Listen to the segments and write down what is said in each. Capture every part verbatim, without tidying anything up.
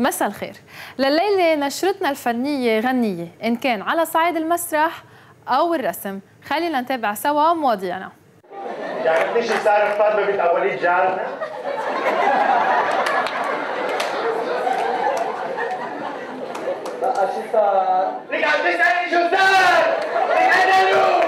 مساء الخير. لليلة نشرتنا الفنية غنية إن كان على صعيد المسرح أو الرسم. خلينا نتابع سوا مواضيعنا. يعني بديش نسالف فاطمة بنت أوليد جارنا؟ بقى شو صار؟ ليك عم تسألني شو صار؟ ليك أنا اليوم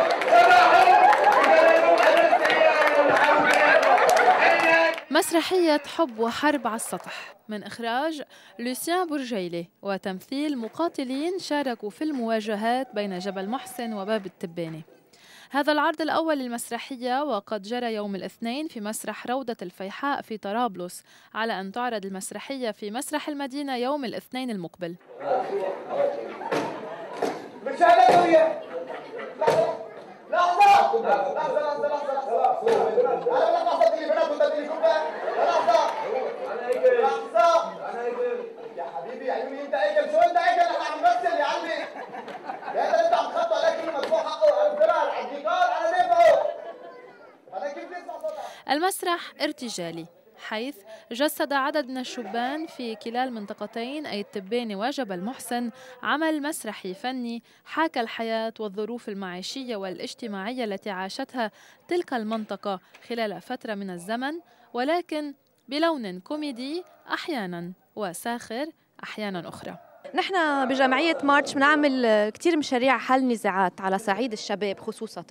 مسرحية حب وحرب على السطح من إخراج لوسيان بورجيلي وتمثيل مقاتلين شاركوا في المواجهات بين جبل محسن وباب التبانة. هذا العرض الأول للمسرحية وقد جرى يوم الاثنين في مسرح روضة الفيحاء في طرابلس، على أن تعرض المسرحية في مسرح المدينة يوم الاثنين المقبل. لحظة لحظة لحظة لحظة أنا لحظة اللي بنات وتدري كوبا لحظة أنا هيكل لحظة أنا هيكل يا حبيبي عيوني أنت هيكل شو أنت هيكل إحنا عم نمثل يا عمي يا ده أنت عم تخطط على كلمة مدفوع حقه على الزرار على الديكار أنا دافعه أنا كيف بسمع صوتك. المسرح ارتجالي حيث جسد عدد من الشبان في كلا المنطقتين أي التبانة وجبل محسن عمل مسرحي فني حاكى الحياة والظروف المعيشية والاجتماعية التي عاشتها تلك المنطقة خلال فترة من الزمن، ولكن بلون كوميدي أحياناً وساخر أحياناً أخرى. نحن بجمعية مارتش بنعمل كتير مشاريع حل نزاعات على صعيد الشباب خصوصاً.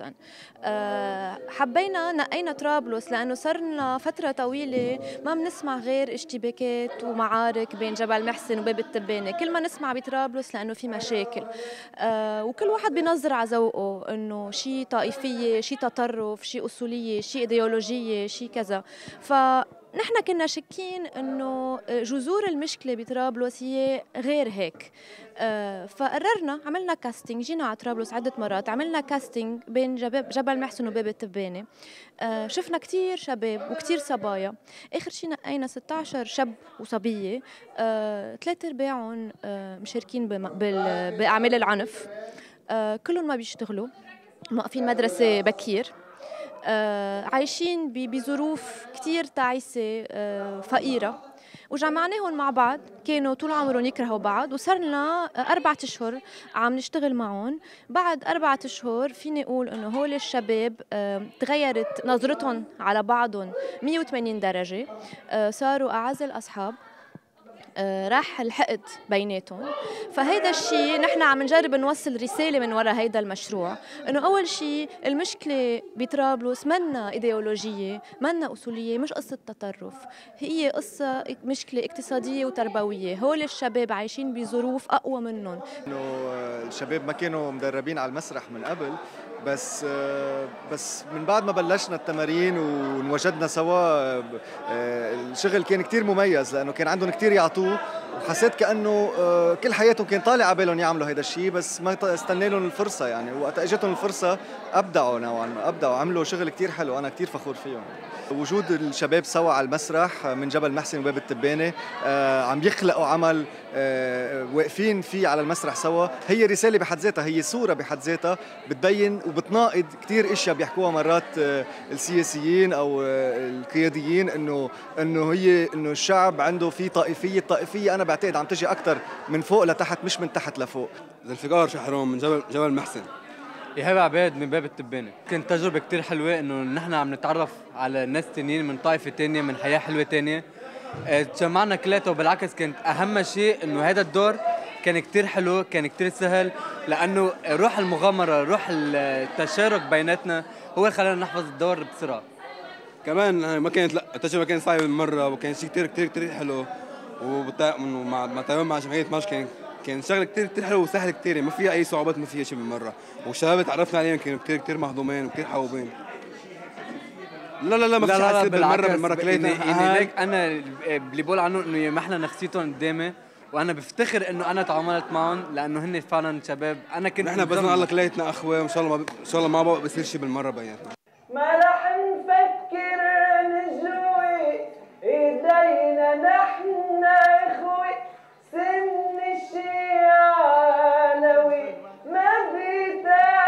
حبينا نقينا طرابلس لأنه صار لنا فترة طويلة ما بنسمع غير اشتباكات ومعارك بين جبل محسن وباب التبانة، كل ما نسمع بطرابلس لأنه في مشاكل وكل واحد بينظر على ذوقه إنه شيء طائفية، شيء تطرف، شيء أصولية، شيء إيديولوجية، شيء كذا. ف نحن كنا شاكين انه جذور المشكله بطرابلس هي غير هيك، أه فقررنا عملنا كاستنج، جينا على طرابلس عده مرات، عملنا كاستنج بين جبل محسن وباب التبانه. أه شفنا كثير شباب وكثير صبايا، اخر شيء نقينا ستة عشر شاب وصبيه، أه ثلاث ارباعهم أه مشاركين باعمال العنف، أه كلهم ما بيشتغلوا، موقفين مدرسه بكير، آه عايشين بظروف كتير تعيسة، آه فقيرة، وجمعناهم مع بعض. كانوا طول عمرهم يكرهوا بعض وصار لنا أربعة أشهر عم نشتغل معهم. بعد أربعة أشهر فيني أقول إنه هول الشباب آه تغيرت نظرتهم على بعضهم مية وثمانين درجة، آه صاروا أعز الأصحاب، آه راح الحقد بيناتهم. فهيدا الشيء نحن عم نجرب نوصل رسالة من وراء هيدا المشروع، انه اول شيء المشكلة بطرابلس منا ايديولوجية، منا اصولية، مش قصة تطرف، هي قصة مشكلة اقتصادية وتربوية. هول الشباب عايشين بظروف اقوى منهم. انه الشباب ما كانوا مدربين على المسرح من قبل، بس بس من بعد ما بلشنا التمارين ونوجدنا سوا الشغل كان كتير مميز، لانه كان عندهم كتير يعطوه، وحسيت كانه كل حياتهم كان طالع على بالهم يعملوا هيدا الشيء، بس ما استنى لهم الفرصه. يعني وقت اجتهم الفرصه ابدعوا نوعا ما، ابدعوا، عملوا شغل كتير حلو، انا كتير فخور فيهم. وجود الشباب سوا على المسرح من جبل محسن وباب التبانه عم يخلقوا عمل واقفين فيه على المسرح سوا، هي رساله بحد ذاتها، هي صوره بحد ذاتها بتبين وبتناقض كثير اشياء بيحكوها مرات السياسيين او القياديين، انه انه هي انه الشعب عنده في طائفيه، الطائفيه انا بعتقد عم تجي اكثر من فوق لتحت مش من تحت لفوق. ذوالفقار شحرون من جبل جبل محسن. إيهاب عباد من باب التبانة. كانت تجربة كتير حلوة إنه نحن عم نتعرف على ناس تانيين من طائفة تانية، من حياة حلوة تانية. تجمعنا كلياتها، وبالعكس كانت أهم شيء إنه هذا الدور كان كتير حلو، كان كتير سهل، لأنه روح المغامرة، روح التشارك بيناتنا هو اللي خلانا نحفظ الدور بسرعة. كمان ما كانت لا التجربة كانت صعبة بالمرة، وكان شيء كتير كتير كتير حلو، ومع مع تمام مع جمعية مارتش كان كان شغله كتير كتير حلو وسهل كتير، ما فيها اي صعوبات، ما فيها شيء بالمره، والشباب اللي تعرفنا عليهم كانوا كتير كتير مهضومين وكتير حبوبين. لا لا لا ما في حسيت بالمره بالمره كليتنا. يعني ليك انا اللي بقول عنه انه ما احنا نفسيتهم قدامي، وانا بفتخر انه انا تعاملت معهم لانه هن فعلا شباب. انا كنت نحن باذن الله كليتنا اخوه، وان شاء الله ما ان شاء الله ما بقى بصير شيء بالمره بيناتنا. ما رح نفكر نجوي ايدينا نحن اخوي، سن الشيعة علوي ما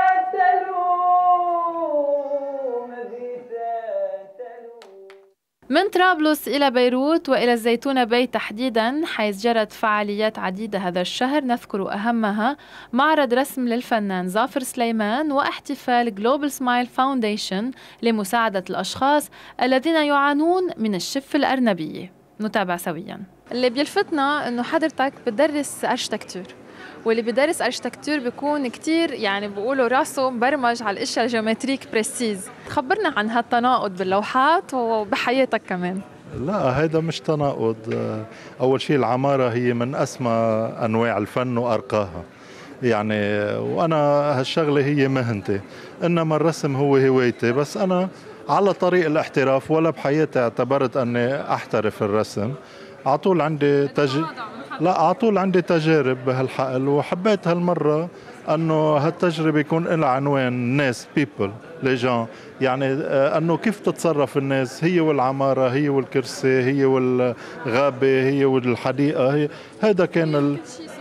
بيتقتلوا ما بيتقتلوا. من طرابلس إلى بيروت وإلى الزيتونة بي تحديدا، حيث جرت فعاليات عديدة هذا الشهر، نذكر أهمها معرض رسم للفنان ظافر سليمان واحتفال جلوبال سمايل فاونديشن لمساعدة الأشخاص الذين يعانون من الشف الأرنبية. نتابع سويا. اللي بيلفتنا أنه حضرتك بتدرس أرشتكتور، واللي بدرس أرشتكتور بيكون كتير يعني بيقولوا راسه مبرمج على الاشياء الجيومتريك بريسيز. خبرنا عن هالتناقض باللوحات وبحياتك كمان. لا هذا مش تناقض. أول شيء العمارة هي من أسمى أنواع الفن وأرقاها يعني، وأنا هالشغلة هي مهنتي، إنما الرسم هو هوايتي، بس أنا على طريق الاحتراف ولا بحياتي اعتبرت أني أحترف الرسم. عطول عندي تج... لا عطول عندي تجارب بهالحقل، وحبيت هالمرة أنه هالتجربة يكون لها عنوان ناس people les gens، يعني أنه كيف تتصرف الناس، هي والعمارة، هي والكرسي، هي والغابة، هي والحديقة. هي هذا كان ال...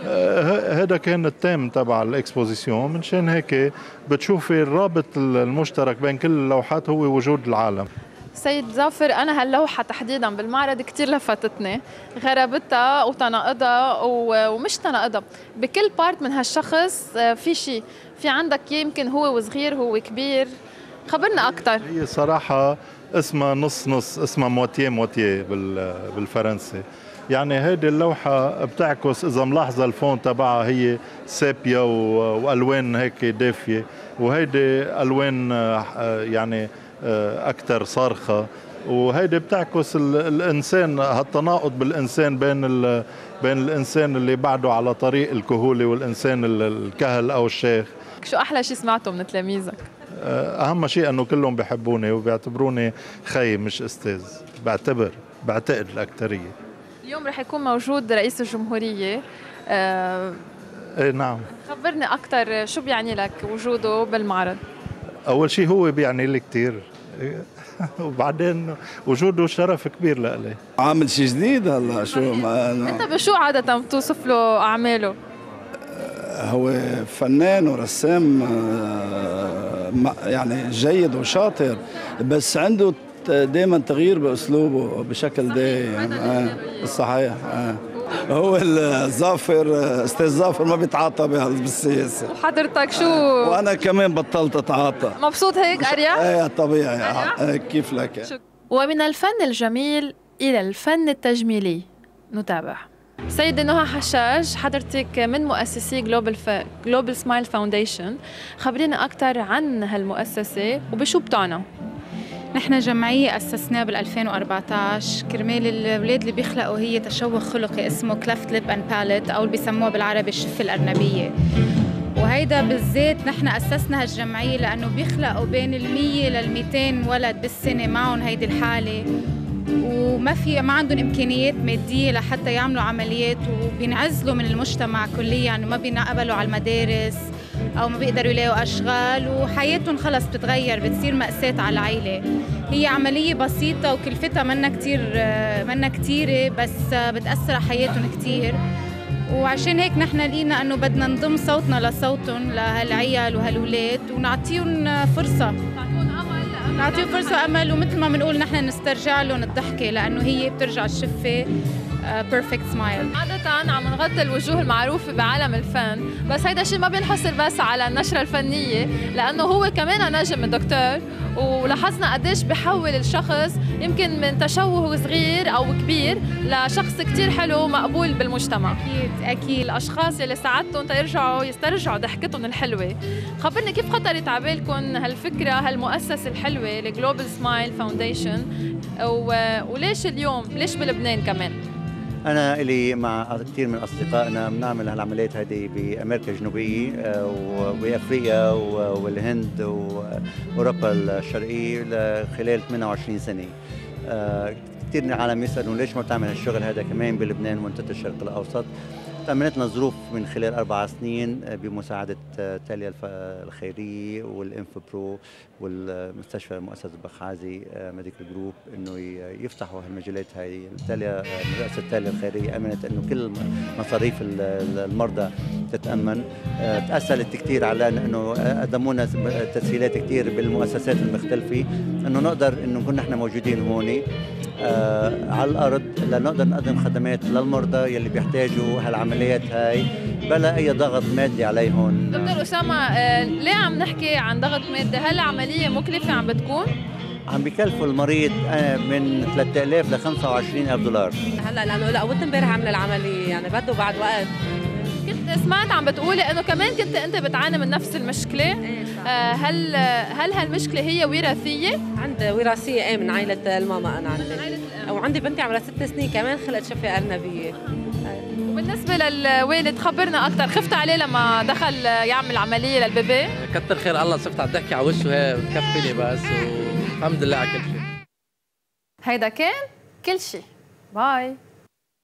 هذا كان التيم تبع الاكسبوزيسيون. من شان هيك بتشوفي الرابط المشترك بين كل اللوحات هو وجود العالم. سيد ظافر، أنا هاللوحة تحديداً بالمعرض كتير لفتتني، غرابتها وتناقضها ومش تناقضها، بكل بارت من هالشخص في شيء، في عندك يمكن هو وصغير هو كبير. خبرنا أكتر. هي صراحة اسمها نص نص، اسمها موتيه موتيه بالفرنسي. يعني هيدي اللوحة بتعكس، إذا ملاحظة الفون تبعها هي سيبيا وألوان هيك دافية، وهيدي ألوان يعني أكثر صارخة، وهيدي بتعكس الإنسان، هالتناقض بالإنسان بين بين الإنسان اللي بعده على طريق الكهولة والإنسان الكهل أو الشيخ. شو أحلى شيء سمعته من تلاميذك؟ أهم شيء أنه كلهم بيحبوني وبيعتبروني خي مش أستاذ، بعتبر بعتقد الأكترية. اليوم رح يكون موجود رئيس الجمهورية. أه إيه نعم. خبرني أكتر شو بيعني لك وجوده بالمعرض؟ أول شيء هو بيعني لي كتير وبعدين وجوده شرف كبير لإلي. عامل شيء جديد هلا شو ما أنت بشو عادة بتوصف له أعماله؟ هو فنان ورسام يعني جيد وشاطر، بس عنده دائما تغيير بأسلوبه بشكل دائم. صحيح. هو الظافر، استاذ ظافر ما بيتعاطى بالسياسه. وحضرتك شو؟ وانا كمان بطلت اتعاطى. مبسوط هيك اريح؟ ايه طبيعي. كيف لك؟ ومن الفن الجميل الى الفن التجميلي. نتابع. سيدة نهى حشاج، حضرتك من مؤسسي جلوبال ف... جلوبال سمايل فاونديشن، خبرينا اكثر عن هالمؤسسه وبشو بتعنى؟ نحن جمعية أسسناها بال ألفين وأربعة عشر كرمال الأولاد اللي بيخلقوا هي تشوه خلقي اسمه كلفت ليب أند باليت، أو اللي بيسموها بالعربي الشفة الأرنبية. وهيدا بالذات نحن أسسنا هالجمعية لأنه بيخلقوا بين المية للميتين ولد بالسنة معهم هيدي الحالة، وما في ما عندهم إمكانيات مادية لحتى يعملوا عمليات، وبينعزلوا من المجتمع كليا، يعني ما بينقبلوا على المدارس أو ما بيقدروا يلاقوا أشغال، وحياتهم خلص بتتغير، بتصير مأساة على العائلة. هي عملية بسيطة وكلفتها منا كتير منا كتيرة، بس بتأثر على حياتهم كتير. وعشان هيك نحن لقينا أنه بدنا نضم صوتنا لصوتهم لهالعيال وهالولاد ونعطيهم فرصة، نعطيهم فرصة أمل، ومثل ما بنقول نحن نسترجع لهم الضحكة، لأنه هي بترجع الشفة بيرفكت سمايل. عادة عم نغطي الوجوه المعروفة بعالم الفن، بس هيدا الشيء ما بينحصر بس على النشرة الفنية، لأنه هو كمان نجم الدكتور، ولاحظنا قديش بحول الشخص يمكن من تشوه صغير أو كبير لشخص كتير حلو ومقبول بالمجتمع. أكيد أكيد. الأشخاص اللي ساعدتهم تيرجعوا يسترجعوا ضحكتهم الحلوة. خبرني كيف خطرت على بالكم هالفكرة، هالمؤسسة الحلوة الجلوبال سمايل فاونديشن، وليش اليوم؟ ليش بلبنان كمان؟ أنا إلي مع كثير من أصدقائنا بنعمل هالعمليات هذه بأمريكا الجنوبية وبأفريقيا والهند وأوروبا الشرقية خلال ثمانية وعشرين سنة. كثير من العالم يسألوا ليش ما بتعمل هالشغل هذا كمان بلبنان ومنطقة الشرق الأوسط. تأمنت لنا الظروف من خلال أربع سنين بمساعدة تاليا الخيرية والإنفو برو والمستشفى مؤسسة بخازي ميديكال جروب إنه يفتحوا هالمجالات هاي. تاليا مؤسسة تاليا الخيرية أمنت إنه كل مصاريف المرضى تتأمن. تأثرت كثير على إنه قدموا لنا تسهيلات كثير بالمؤسسات المختلفة إنه نقدر إنه نكون نحن موجودين هون آه على الأرض لنقدر نقدم خدمات للمرضى يلي بيحتاجوا هالعمليات هاي بلا أي ضغط مادي عليهم. دكتور أسامة، آه ليه عم نحكي عن ضغط مادي؟ هل العملية مكلفة عم بتكون؟ عم بيكلفوا المريض من ثلاثة آلاف ل خمسة وعشرين ألف دولار. هلا لأنه لأول امبارح عمل العملية يعني بده بعد وقت. كنت سمعت عم بتقولي انه كمان كنت انت بتعاني من نفس المشكله. آه هل هل هالمشكله هي وراثيه؟ عندي وراثيه ايه من عائله الماما انا عندي. وعندي بنتي عمرها ست سنين كمان خلقت شفه ارنبيه. وبالنسبه للوالد خبرنا اكثر، خفت عليه لما دخل يعمل عمليه للبيبي؟ كتر خير الله، صرت عم تحكي على وشه هي بتكفيني بس والحمد لله على كل شيء. هيدا كان كل شيء. باي.